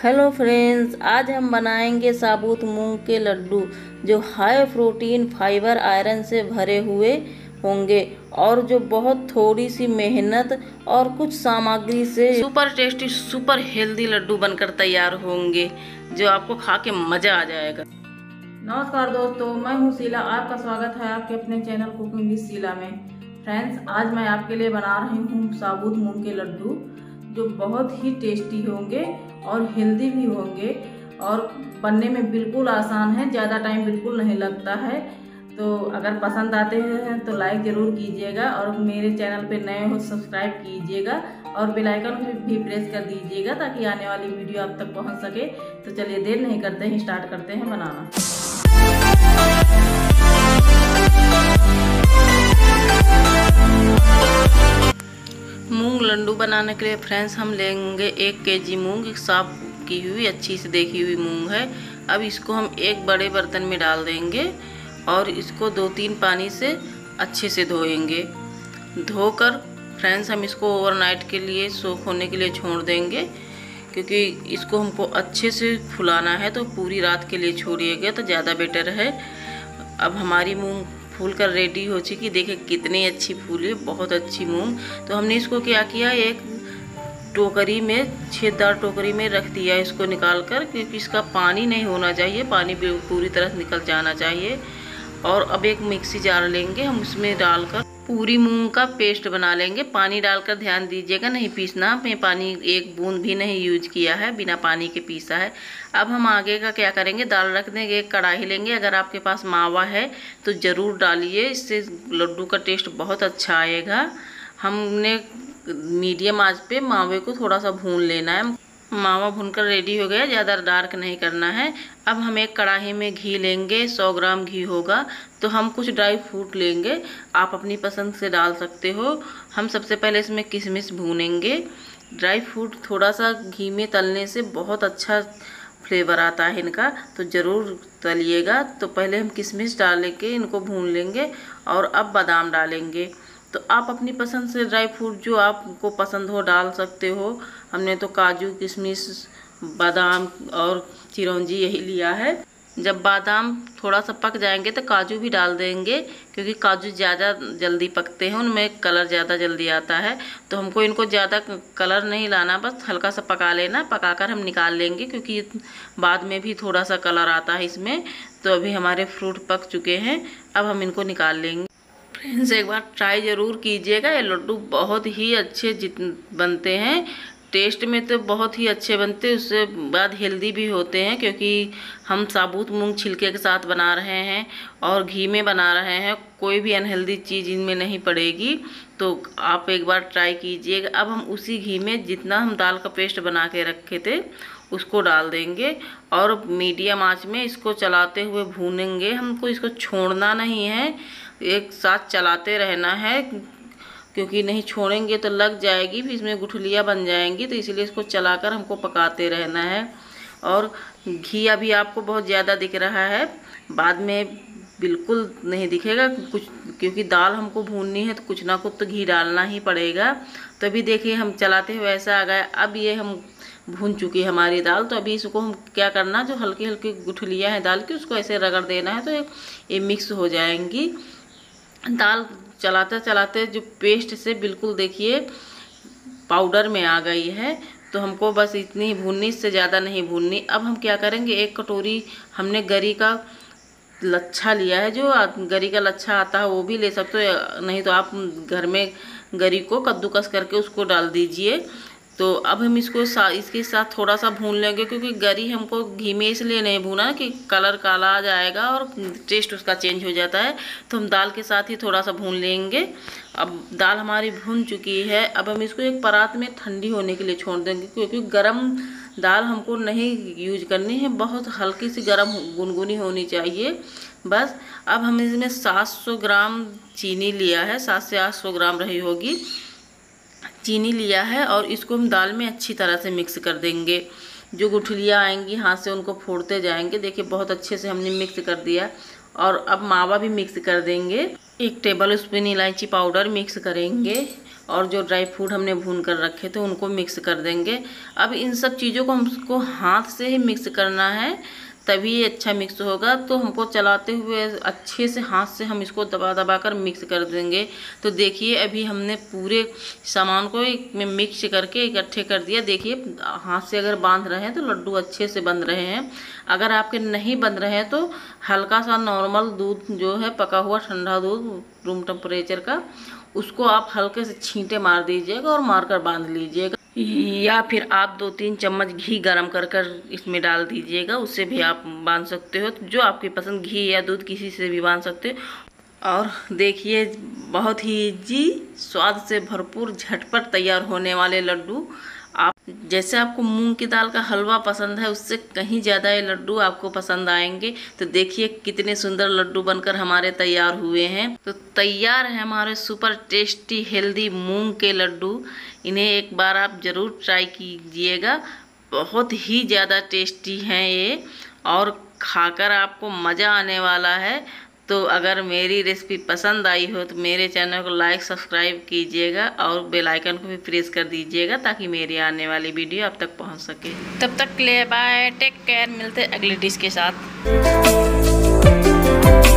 Hello friends, आज हम बनाएंगे साबुत मूंग के लड्डू जो हाई प्रोटीन, फाइबर, आयरन से भरे हुए होंगे और जो बहुत थोड़ी सी मेहनत और कुछ सामग्री से सुपर टेस्टी, सुपर हेल्दी लड्डू बनकर तैयार होंगे जो आपको खा के मज़ा आ जाएगा। नमस्कार दोस्तों, मैं हूँ शीला। आपका स्वागत है आपके अपने चैनल कुकिंग विद शीला में। फ्रेंड्स, आज मैं आपके लिए बना रही हूँ साबुत मूंग के लड्डू जो बहुत ही टेस्टी होंगे और हेल्दी भी होंगे और बनने में बिल्कुल आसान है, ज़्यादा टाइम बिल्कुल नहीं लगता है। तो अगर पसंद आते हैं तो लाइक ज़रूर कीजिएगा और मेरे चैनल पे नए हो सब्सक्राइब कीजिएगा और बेल आइकन भी प्रेस कर दीजिएगा ताकि आने वाली वीडियो आप तक पहुंच सके। तो चलिए देर नहीं करते हैं, स्टार्ट करते हैं बनाना। मूंग लड्डू बनाने के लिए फ्रेंड्स हम लेंगे 1 केजी मूंग। साफ की हुई, अच्छी से देखी हुई मूंग है। अब इसको हम एक बड़े बर्तन में डाल देंगे और इसको 2-3 पानी से अच्छे से धोएंगे। धोकर फ्रेंड्स हम इसको ओवरनाइट के लिए सोख होने के लिए छोड़ देंगे, क्योंकि इसको हमको अच्छे से फुलाना है। तो पूरी रात के लिए छोड़िएगा तो ज़्यादा बेटर है। अब हमारी मूंग फूल कर रेडी हो चुकी, देखिए कितनी अच्छी फूली, बहुत अच्छी मूंग। तो हमने इसको क्या किया, एक टोकरी में, छेददार टोकरी में रख दिया इसको निकाल कर, क्योंकि इसका पानी नहीं होना चाहिए, पानी पूरी तरह निकल जाना चाहिए। और अब एक मिक्सी जार लेंगे, हम उसमें डालकर पूरी मूंग का पेस्ट बना लेंगे। पानी डालकर ध्यान दीजिएगा, नहीं पीसना। मैं पानी एक बूंद भी नहीं यूज किया है, बिना पानी के पीसा है। अब हम आगे का क्या करेंगे, दाल रख देंगे, एक कढ़ाई लेंगे। अगर आपके पास मावा है तो ज़रूर डालिए, इससे लड्डू का टेस्ट बहुत अच्छा आएगा। हमने मीडियम आंच पे मावे को थोड़ा सा भून लेना है। मावा भूनकर रेडी हो गया, ज़्यादा डार्क नहीं करना है। अब हम एक कढ़ाई में घी लेंगे, 100 ग्राम घी होगा। तो हम कुछ ड्राई फ्रूट लेंगे, आप अपनी पसंद से डाल सकते हो। हम सबसे पहले इसमें किशमिश भूनेंगे। ड्राई फ्रूट थोड़ा सा घी में तलने से बहुत अच्छा फ्लेवर आता है इनका, तो ज़रूर तलिएगा। तो पहले हम किशमिश डाल के इनको भून लेंगे और अब बादाम डालेंगे। तो आप अपनी पसंद से ड्राई फ्रूट जो आपको पसंद हो डाल सकते हो। हमने तो काजू, किशमिश, बादाम और चिरौंजी यही लिया है। जब बादाम थोड़ा सा पक जाएंगे तो काजू भी डाल देंगे, क्योंकि काजू ज़्यादा जल्दी पकते हैं, उनमें कलर ज़्यादा जल्दी आता है। तो हमको इनको ज़्यादा कलर नहीं लाना, बस हल्का सा पका लेना। पकाकर हम निकाल लेंगे, क्योंकि बाद में भी थोड़ा सा कलर आता है इसमें। तो अभी हमारे फ्रूट पक चुके हैं, अब हम इनको निकाल लेंगे। फ्रेंड्स, एक बार ट्राई ज़रूर कीजिएगा, ये लड्डू बहुत ही अच्छे बनते हैं। टेस्ट में तो बहुत ही अच्छे बनते हैं, उससे बाद हेल्दी भी होते हैं, क्योंकि हम साबुत मूंग छिलके के साथ बना रहे हैं और घी में बना रहे हैं। कोई भी अनहेल्दी चीज़ इनमें नहीं पड़ेगी। तो आप एक बार ट्राई कीजिएगा। अब हम उसी घी में जितना हम दाल का पेस्ट बना के रखे थे उसको डाल देंगे और मीडियम आंच में इसको चलाते हुए भूनेंगे। हमको इसको छोड़ना नहीं है, एक साथ चलाते रहना है, क्योंकि नहीं छोड़ेंगे तो लग जाएगी, फिर इसमें गुठलियाँ बन जाएंगी। तो इसलिए इसको चलाकर हमको पकाते रहना है। और घी अभी आपको बहुत ज़्यादा दिख रहा है, बाद में बिल्कुल नहीं दिखेगा कुछ, क्योंकि दाल हमको भूननी है तो कुछ ना कुछ तो घी डालना ही पड़ेगा। तो अभी देखिए हम चलाते हुए ऐसा आ गया। अब ये हम भून चुकी है हमारी दाल। तो अभी इसको हम क्या करना, जो हल्की हल्की गुठलियाँ हैं दाल की, उसको ऐसे रगड़ देना है, तो ये मिक्स हो जाएंगी। दाल चलाते चलाते जो पेस्ट से बिल्कुल देखिए पाउडर में आ गई है। तो हमको बस इतनी भूननी, इससे ज़्यादा नहीं भूननी। अब हम क्या करेंगे, एक कटोरी हमने गरी का लच्छा लिया है। जो गरी का लच्छा आता है वो भी ले सकते हो, नहीं तो आप घर में गरी को कद्दूकस करके उसको डाल दीजिए। तो अब हम इसको इसके साथ थोड़ा सा भून लेंगे, क्योंकि गरी हमको घी में इसलिए नहीं भूना कि कलर काला आ जाएगा और टेस्ट उसका चेंज हो जाता है। तो हम दाल के साथ ही थोड़ा सा भून लेंगे। अब दाल हमारी भून चुकी है। अब हम इसको एक परात में ठंडी होने के लिए छोड़ देंगे, क्योंकि गरम दाल हमको नहीं यूज करनी है, बहुत हल्की सी गरम गुनगुनी होनी चाहिए बस। अब हम इसमें 700 ग्राम चीनी लिया है, 700 से 800 ग्राम रही होगी चीनी लिया है। और इसको हम दाल में अच्छी तरह से मिक्स कर देंगे। जो गुठलियाँ आएंगी हाथ से उनको फोड़ते जाएंगे। देखिए बहुत अच्छे से हमने मिक्स कर दिया। और अब मावा भी मिक्स कर देंगे। 1 टेबल स्पून इलायची पाउडर मिक्स करेंगे और जो ड्राई फ्रूट हमने भून कर रखे थे उनको मिक्स कर देंगे। अब इन सब चीज़ों को हमको हाथ से ही मिक्स करना है, तभी ये अच्छा मिक्स होगा। तो हमको चलाते हुए अच्छे से हाथ से हम इसको दबा दबा कर मिक्स कर देंगे। तो देखिए अभी हमने पूरे सामान को में मिक्स करके इकट्ठे कर दिया। देखिए हाथ से अगर बांध रहे हैं तो लड्डू अच्छे से बन रहे हैं। अगर आपके नहीं बन रहे हैं तो हल्का सा नॉर्मल दूध जो है, पका हुआ ठंडा दूध रूम टेम्परेचर का, उसको आप हल्के से छींटे मार दीजिएगा और मारकर बांध लीजिएगा। या फिर आप 2-3 चम्मच घी गरम कर कर इसमें डाल दीजिएगा, उससे भी आप बांध सकते हो। जो आपकी पसंद, घी या दूध किसी से भी बांध सकते हो। और देखिए बहुत ही जी स्वाद से भरपूर झटपट तैयार होने वाले लड्डू। आप जैसे आपको मूंग की दाल का हलवा पसंद है, उससे कहीं ज़्यादा ये लड्डू आपको पसंद आएंगे। तो देखिए कितने सुंदर लड्डू बनकर हमारे तैयार हुए हैं। तो तैयार है हमारे सुपर टेस्टी हेल्दी मूंग के लड्डू। इन्हें एक बार आप ज़रूर ट्राई कीजिएगा, बहुत ही ज़्यादा टेस्टी हैं ये और खाकर आपको मज़ा आने वाला है। तो अगर मेरी रेसिपी पसंद आई हो तो मेरे चैनल को लाइक सब्सक्राइब कीजिएगा और बेल आइकन को भी प्रेस कर दीजिएगा ताकि मेरी आने वाली वीडियो आप तक पहुंच सके। तब तक ले बाय, टेक केयर, मिलते अगली डिश के साथ।